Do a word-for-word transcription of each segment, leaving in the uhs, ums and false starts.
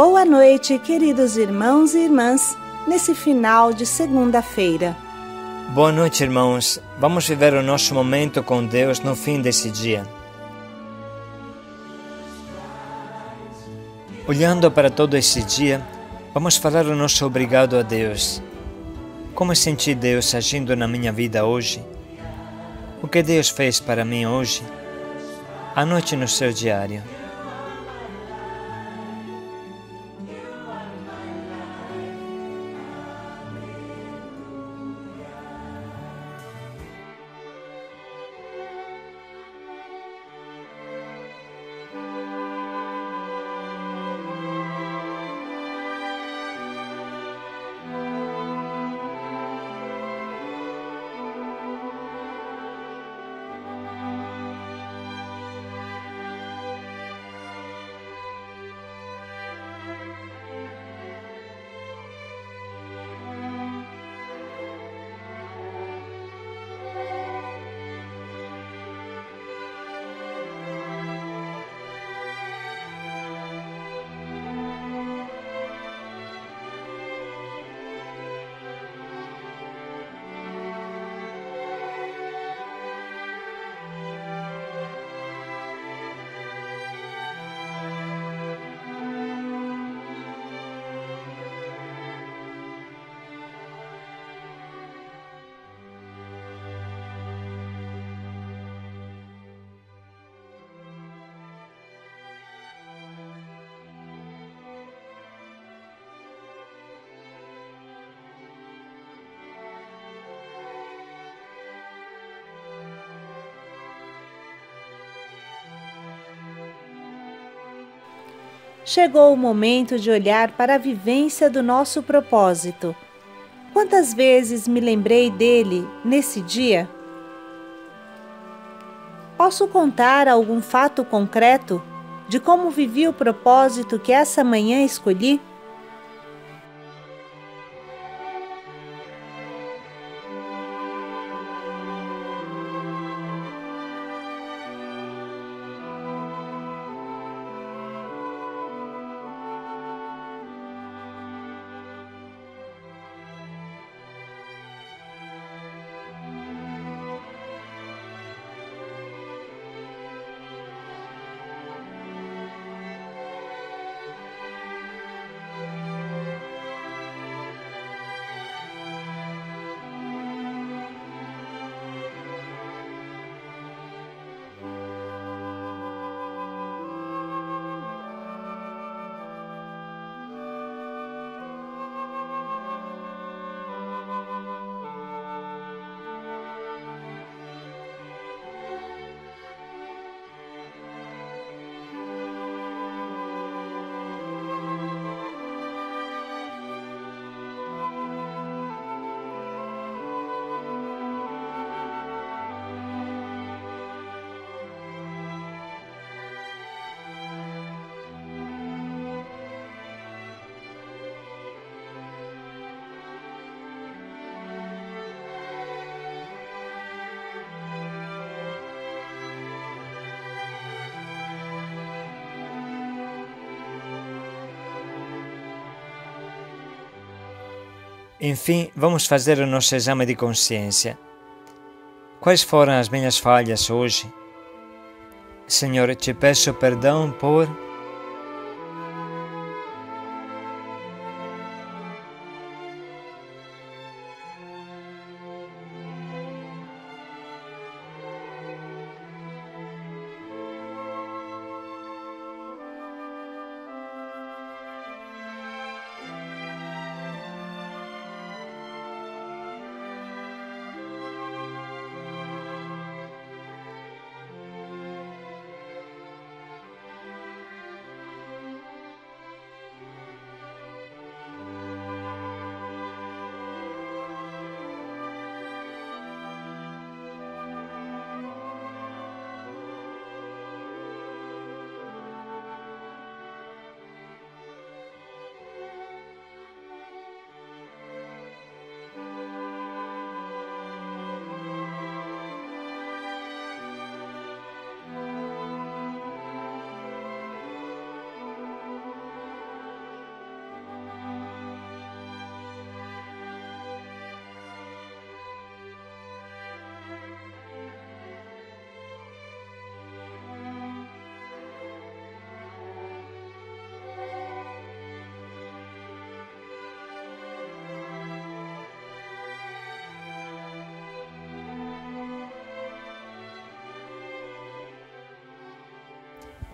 Boa noite, queridos irmãos e irmãs, nesse final de segunda-feira. Boa noite, irmãos. Vamos viver o nosso momento com Deus no fim desse dia. Olhando para todo esse dia, vamos falar o nosso obrigado a Deus. Como senti Deus agindo na minha vida hoje? O que Deus fez para mim hoje? Anote no seu diário. Chegou o momento de olhar para a vivência do nosso propósito. Quantas vezes me lembrei dele nesse dia? Posso contar algum fato concreto de como vivi o propósito que essa manhã escolhi? Enfim, vamos fazer o nosso exame de consciência. Quais foram as minhas falhas hoje? Senhor, te peço perdão por...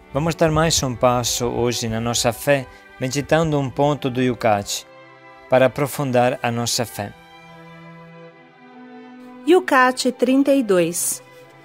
Vamos dar mais um passo hoje na nossa fé, meditando um ponto do Yucat, para aprofundar a nossa fé. Yucat trinta e dois.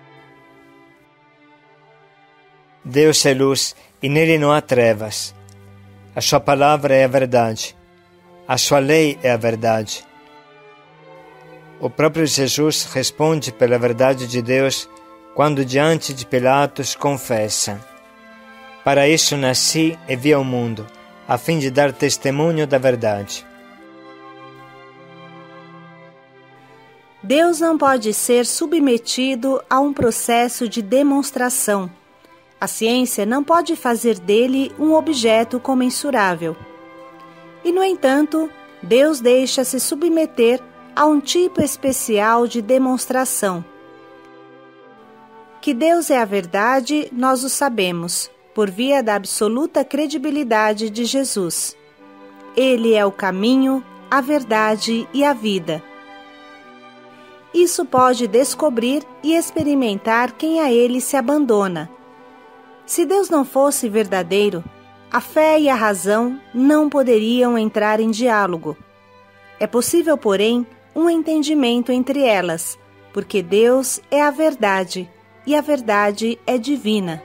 Deus é luz e nele não há trevas. A sua palavra é a verdade. A sua lei é a verdade. O próprio Jesus responde pela verdade de Deus quando diante de Pilatos confessa: para isso nasci e vi ao mundo, a fim de dar testemunho da verdade. Deus não pode ser submetido a um processo de demonstração. A ciência não pode fazer dele um objeto comensurável. E, no entanto, Deus deixa-se submeter a um tipo especial de demonstração. Que Deus é a verdade, nós o sabemos, por via da absoluta credibilidade de Jesus. Ele é o caminho, a verdade e a vida. Isso pode descobrir e experimentar quem a ele se abandona. Se Deus não fosse verdadeiro, a fé e a razão não poderiam entrar em diálogo. É possível, porém, um entendimento entre elas, porque Deus é a verdade e a verdade é divina.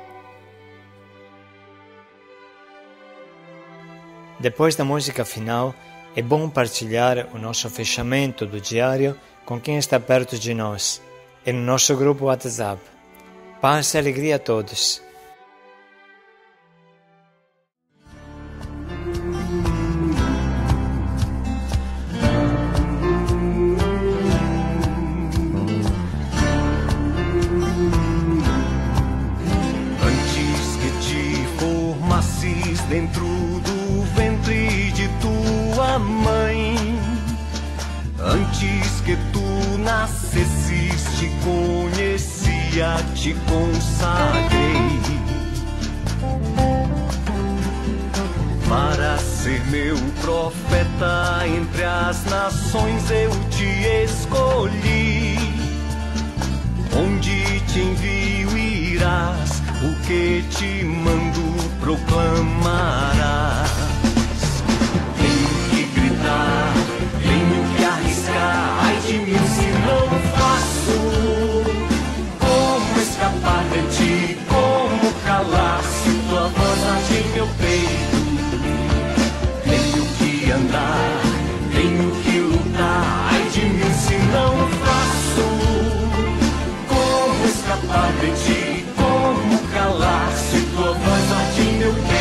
Depois da música final, é bom partilhar o nosso fechamento do diário com quem está perto de nós, e no nosso grupo WhatsApp. Paz e alegria a todos. Antes que te formasses dentro do ventre de tua mãe, antes que tu nascesses, te conhecia, te consagrei para ser meu profeta entre as nações. Eu te escolhi, onde te envio irás, o que te mando proclamarás. Tenho que gritar, tenho que arriscar, ai de mim se não faço. Como escapar de ti, como calar se tua voz arde em meu peito? Tenho que andar, tenho que lutar, ai de mim se não faço. Como escapar de ti, como calar se tua voz arde em meu peito?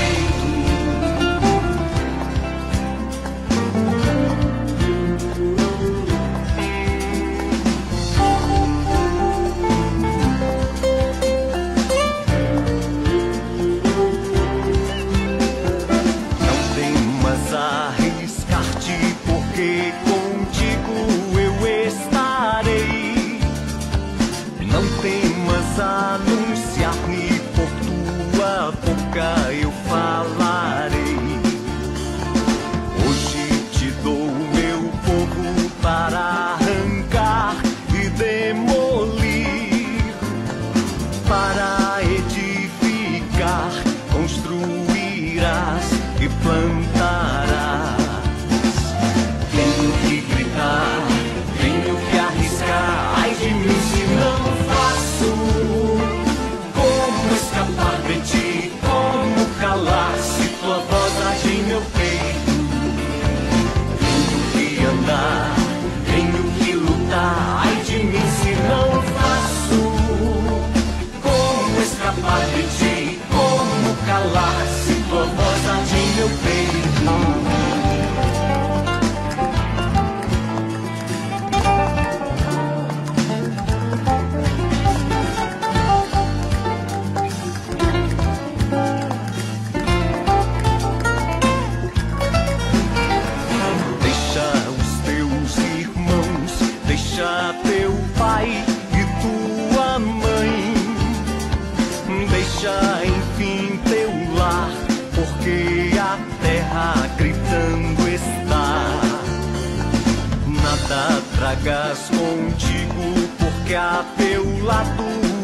Anunciar-me por tua boca eu falarei. Hoje te dou meu povo para arrancar e demolir, para edificar, construirás e plantarás. Tenho que gritar, tenho que arriscar, ai de mim se não escapar de ti, como calar se tua voz arde em meu peito? Tenho que andar, tenho que lutar, ai de mim se não faço. Como escapar de ti, como calar se tua voz arde em meu peito? Teu pai e tua mãe, deixa enfim teu lar, porque a terra gritando está. Nada tragas contigo, porque a teu lado